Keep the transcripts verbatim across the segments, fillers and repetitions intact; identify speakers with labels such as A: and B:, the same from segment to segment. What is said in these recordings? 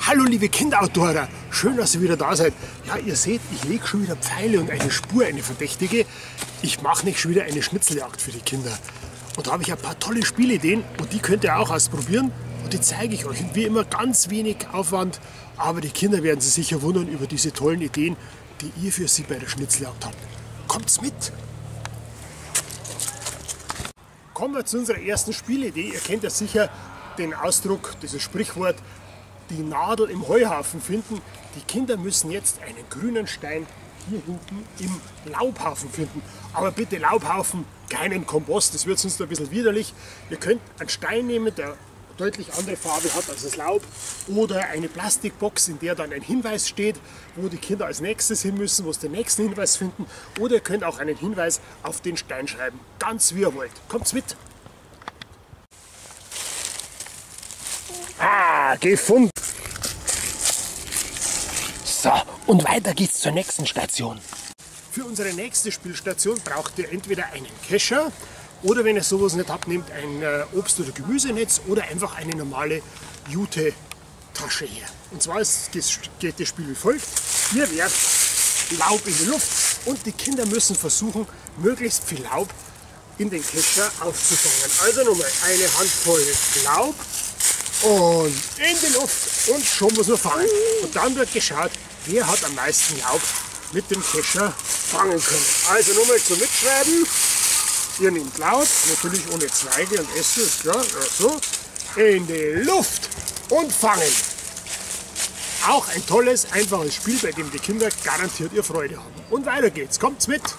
A: Hallo liebe Kinderoutdoorer, schön, dass ihr wieder da seid. Ja, ihr seht, ich lege schon wieder Pfeile und eine Spur, eine verdächtige. Ich mache nicht schon wieder eine Schnitzeljagd für die Kinder. Und da habe ich ein paar tolle Spielideen und die könnt ihr auch ausprobieren. Und die zeige ich euch. Und wie immer ganz wenig Aufwand, aber die Kinder werden sich sicher wundern über diese tollen Ideen, die ihr für sie bei der Schnitzeljagd habt. Kommt's mit! Kommen wir zu unserer ersten Spielidee. Ihr kennt ja sicher den Ausdruck, dieses Sprichwort, die Nadel im Heuhaufen finden. Die Kinder müssen jetzt einen grünen Stein hier hinten im Laubhaufen finden. Aber bitte Laubhaufen, keinen Kompost, das wird sonst ein bisschen widerlich. Ihr könnt einen Stein nehmen, der deutlich andere Farbe hat als das Laub, oder eine Plastikbox, in der dann ein Hinweis steht, wo die Kinder als nächstes hin müssen, wo sie den nächsten Hinweis finden. Oder ihr könnt auch einen Hinweis auf den Stein schreiben, ganz wie ihr wollt. Kommt's mit! Ah, gefunden! So, und weiter geht's zur nächsten Station. Für unsere nächste Spielstation braucht ihr entweder einen Kescher oder, wenn ihr sowas nicht habt, nehmt ein äh, Obst- oder Gemüsenetz oder einfach eine normale Jute-Tasche her. Und zwar ist, geht das Spiel wie folgt. Ihr werft Laub in die Luft und die Kinder müssen versuchen, möglichst viel Laub in den Kescher aufzufangen. Also nochmal eine Handvoll Laub und in die Luft und schon muss man fangen. Und dann wird geschaut, wer hat am meisten Laub mit dem Kescher fangen können. Also nochmal zum Mitschreiben. Ihr nehmt Laub, natürlich ohne Zweige und Äste, ist klar, so, in die Luft und fangen. Auch ein tolles, einfaches Spiel, bei dem die Kinder garantiert ihr Freude haben. Und weiter geht's, kommt's mit!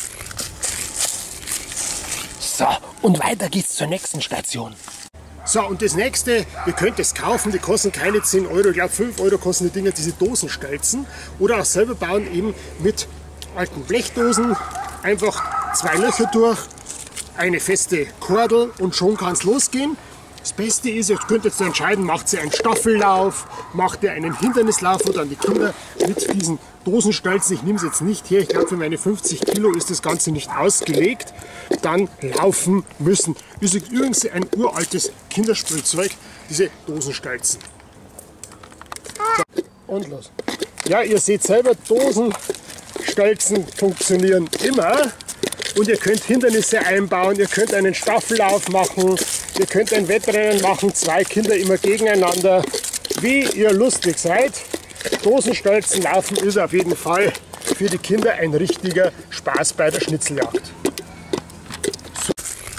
A: So, und weiter geht's zur nächsten Station. So, und das nächste, ihr könnt es kaufen, die kosten keine zehn Euro, ich glaube fünf Euro kosten die Dinger, diese Dosenstelzen. Oder auch selber bauen, eben mit alten Blechdosen, einfach zwei Löcher durch, eine feste Kordel und schon kann es losgehen. Das Beste ist, ihr könnt jetzt entscheiden, macht ihr einen Staffellauf, macht ihr einen Hindernislauf oder an die Kinder mit diesen Dosenstelzen. Ich nehme es jetzt nicht her, ich glaube für meine fünfzig Kilo ist das Ganze nicht ausgelegt. Dann laufen müssen. Das ist übrigens ein uraltes Kinderspielzeug, diese Dosenstelzen. So, und los. Ja, ihr seht selber, Dosenstelzen funktionieren immer. Und ihr könnt Hindernisse einbauen, ihr könnt einen Staffellauf machen, ihr könnt ein Wettrennen machen, zwei Kinder immer gegeneinander, wie ihr lustig seid. Dosenstelzen laufen ist auf jeden Fall für die Kinder ein richtiger Spaß bei der Schnitzeljagd. So,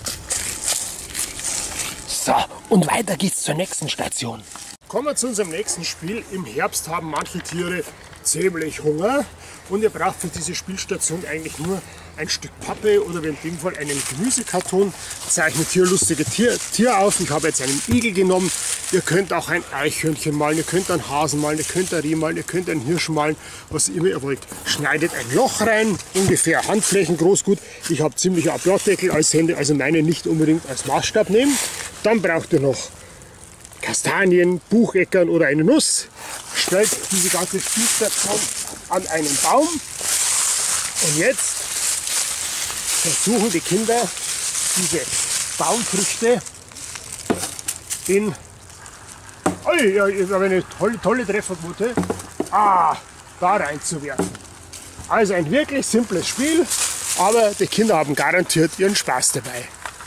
A: so, und weiter geht's zur nächsten Station. Kommen wir zu unserem nächsten Spiel. Im Herbst haben manche Tiere ziemlich Hunger und ihr braucht für diese Spielstation eigentlich nur ein Stück Pappe oder wie in dem Fall einen Gemüsekarton. Zeichnet hier lustige Tier, Tier auf. Ich habe jetzt einen Igel genommen. Ihr könnt auch ein Eichhörnchen malen, ihr könnt einen Hasen malen, ihr könnt ein Reh malen, ihr könnt einen Hirsch malen, was immer ihr wollt. Schneidet ein Loch rein, ungefähr Handflächen groß, gut. Ich habe ziemlich Ablaufdeckel als Hände, also meine nicht unbedingt als Maßstab nehmen. Dann braucht ihr noch Kastanien, Bucheckern oder eine Nuss. Stellt diese ganze Spielstation an einen Baum. Und jetzt versuchen die Kinder, diese Baumfrüchte in, oh, ja, ich habe eine tolle, tolle Trefferquote, ah, da reinzuwerfen. Also ein wirklich simples Spiel, aber die Kinder haben garantiert ihren Spaß dabei.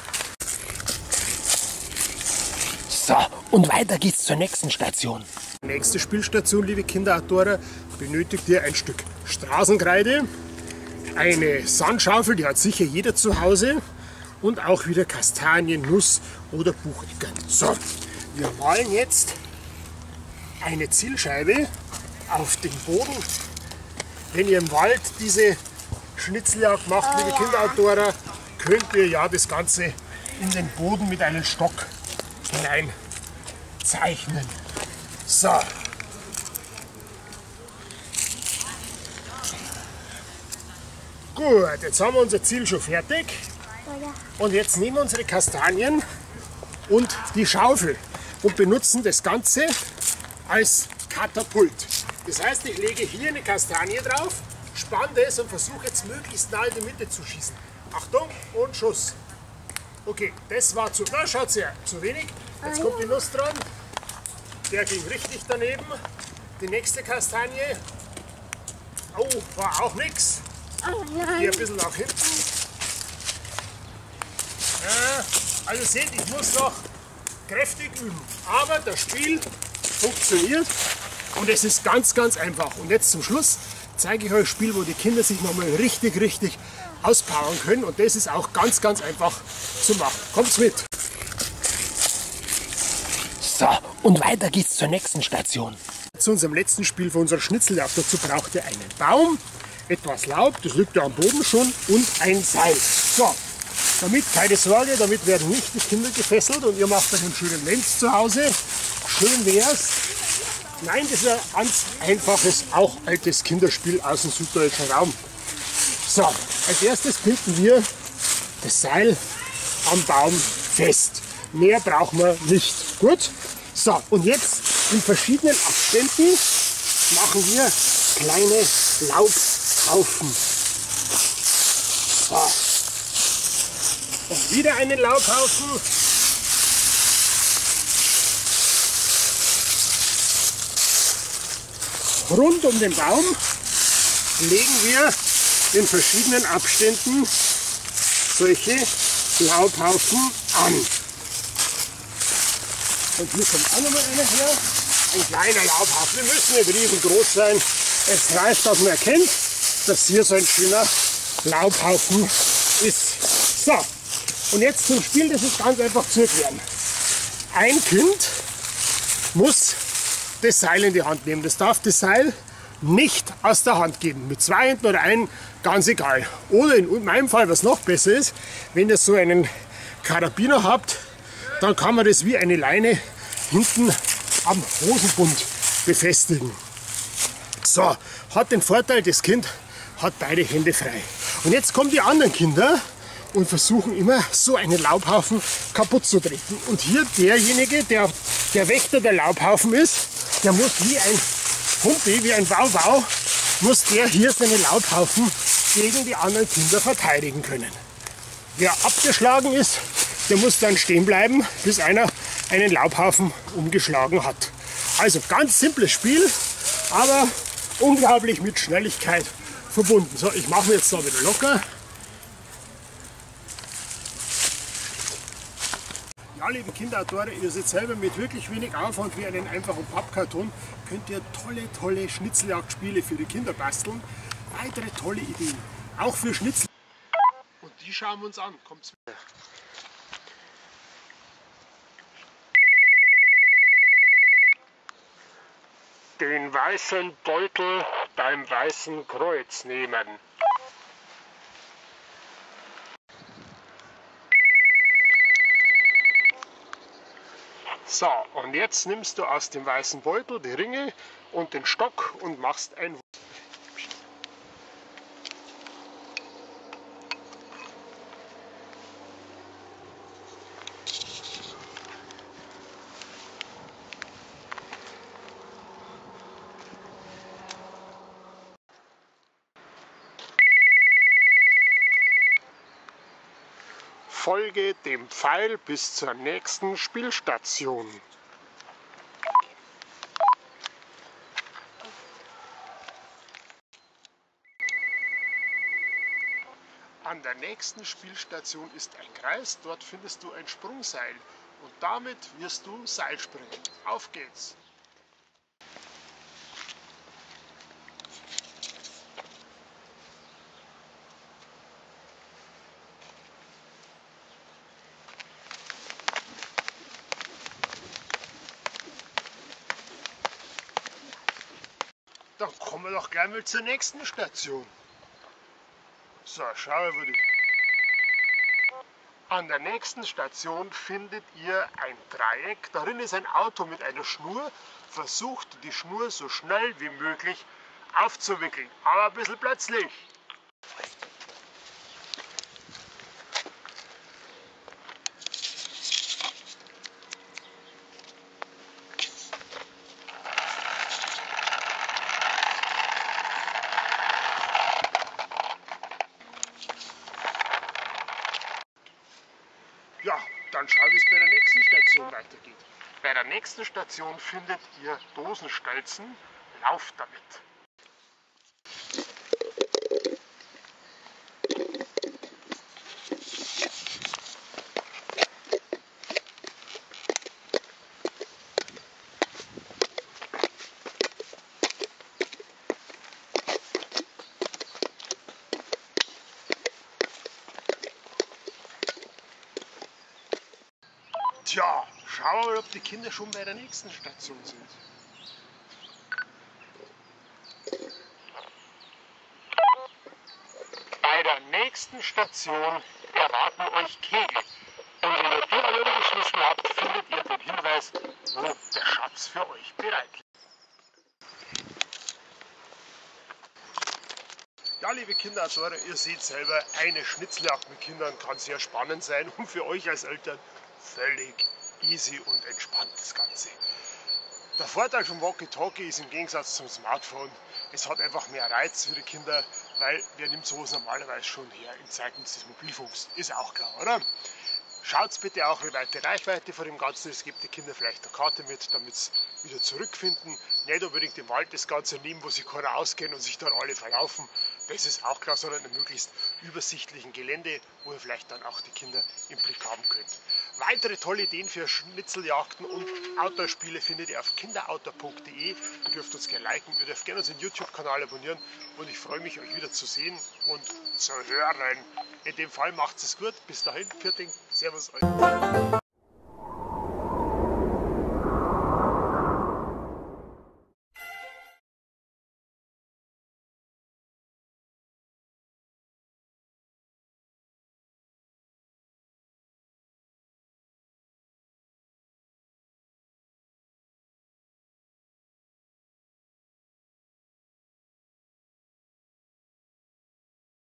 A: So, und weiter geht's zur nächsten Station. Nächste Spielstation, liebe Kinderoutdoorer, benötigt ihr ein Stück Straßenkreide, eine Sandschaufel, die hat sicher jeder zu Hause, und auch wieder Kastanien, Nuss oder Bucheckern. So, wir malen jetzt eine Zielscheibe auf den Boden. Wenn ihr im Wald diese Schnitzeljagd macht, liebe Kinderoutdoorer, könnt ihr ja das Ganze in den Boden mit einem Stock hinein zeichnen. So. Gut, jetzt haben wir unser Ziel schon fertig. Und jetzt nehmen wir unsere Kastanien und die Schaufel und benutzen das Ganze als Katapult. Das heißt, ich lege hier eine Kastanie drauf, spanne das und versuche jetzt möglichst nah in die Mitte zu schießen. Achtung und Schuss. Okay, das war zu, na schaut her, zu wenig. Jetzt kommt die Nuss dran. der ging richtig daneben. Die nächste Kastanie, oh, war auch nix. Hier ein bisschen nach hinten. Ja, also seht, ich muss noch kräftig üben. Aber das Spiel funktioniert und es ist ganz, ganz einfach. Und jetzt zum Schluss zeige ich euch ein Spiel, wo die Kinder sich nochmal richtig, richtig auspowern können. Und das ist auch ganz, ganz einfach zu machen. Kommt's mit! So, und weiter geht's zur nächsten Station. Zu unserem letzten Spiel für unseren Schnitzeljagd. Dazu braucht ihr einen Baum, etwas Laub, das liegt ja am Boden schon, und ein Seil. So, damit, keine Sorge, damit werden nicht die Kinder gefesselt und ihr macht euch einen schönen Lenz zu Hause. Schön wär's. Nein, das ist ein ganz einfaches, auch altes Kinderspiel aus dem süddeutschen Raum. So, als erstes binden wir das Seil am Baum fest. Mehr brauchen wir nicht. Gut? So, und jetzt in verschiedenen Abständen machen wir kleine Laubhaufen. So. Und wieder einen Laubhaufen. Rund um den Baum legen wir in verschiedenen Abständen solche Laubhaufen an. Und hier kommt auch noch mal einer her. Ein kleiner Laubhaufen. Die müssen nicht riesengroß sein. Es reicht, dass man erkennt, dass hier so ein schöner Laubhaufen ist. So, und jetzt zum Spiel, das ist ganz einfach zu erklären. Ein Kind muss das Seil in die Hand nehmen. Das darf das Seil nicht aus der Hand geben. Mit zwei Händen oder einem, ganz egal. Oder in meinem Fall, was noch besser ist, wenn ihr so einen Karabiner habt, dann kann man das wie eine Leine hinten am Hosenbund befestigen. So, hat den Vorteil, das Kind hat beide Hände frei. Und jetzt kommen die anderen Kinder und versuchen immer so einen Laubhaufen kaputt zu treten. Und hier derjenige, der der Wächter der Laubhaufen ist, der muss wie ein Humpi, wie ein Wauwau, muss der hier seine Laubhaufen gegen die anderen Kinder verteidigen können. Wer abgeschlagen ist, der muss dann stehen bleiben, bis einer einen Laubhaufen umgeschlagen hat. Also ganz simples Spiel, aber unglaublich mit Schnelligkeit verbunden. So, ich mache mir jetzt da wieder locker. Ja, lieben Kinderautoren, ihr seht selber, mit wirklich wenig Aufwand wie einen einfachen Pappkarton könnt ihr tolle, tolle Schnitzeljagdspiele für die Kinder basteln. Weitere tolle Ideen, auch für Schnitzel. Und die schauen wir uns an. Kommt's mit. Den weißen Beutel beim Weißen Kreuz nehmen. So, und jetzt nimmst du aus dem weißen Beutel die Ringe und den Stock und machst ein... Folge dem Pfeil bis zur nächsten Spielstation. An der nächsten Spielstation ist ein Kreis, dort findest du ein Sprungseil und damit wirst du Seil springen. Auf geht's! Dann kommen wir doch gleich mal zur nächsten Station. So, schauen wir, wo die... An der nächsten Station findet ihr ein Dreieck. Darin ist ein Auto mit einer Schnur. Versucht die Schnur so schnell wie möglich aufzuwickeln. Aber ein bisschen plötzlich. Ja, dann schau, wie es bei der nächsten Station weitergeht. Bei der nächsten Station findet ihr Dosenstelzen. Lauft damit! Tja, schauen wir mal, ob die Kinder schon bei der nächsten Station sind. Bei der nächsten Station erwarten euch Kegel. Und wenn ihr die alle umgeschmissen habt, findet ihr den Hinweis, wo der Schatz für euch bereit liegt. Ja, liebe Kinderautoren, ihr seht selber, eine Schnitzeljagd mit Kindern kann sehr spannend sein und für euch als Eltern völlig easy und entspannt das Ganze. Der Vorteil vom Walkie-Talkie ist im Gegensatz zum Smartphone, es hat einfach mehr Reiz für die Kinder, weil wer nimmt sowas normalerweise schon her in Zeiten des Mobilfunks, ist auch klar, oder? Schaut bitte auch, wie weit die Reichweite von dem Ganzen ist, gebt die Kinder vielleicht eine Karte mit, damit sie wieder zurückfinden. Nicht unbedingt im Wald das Ganze nehmen, wo sich keiner auskennt und sich dann alle verlaufen. Das ist auch klar, sondern in einem möglichst übersichtlichen Gelände, wo ihr vielleicht dann auch die Kinder im Blick haben könnt. Weitere tolle Ideen für Schnitzeljagden und Outdoor-Spiele findet ihr auf kinderoutdoor punkt de. Ihr dürft uns gerne liken, ihr dürft gerne unseren YouTube-Kanal abonnieren und ich freue mich, euch wieder zu sehen und zu hören. In dem Fall macht es gut. Bis dahin, Pfiat, Servus euch.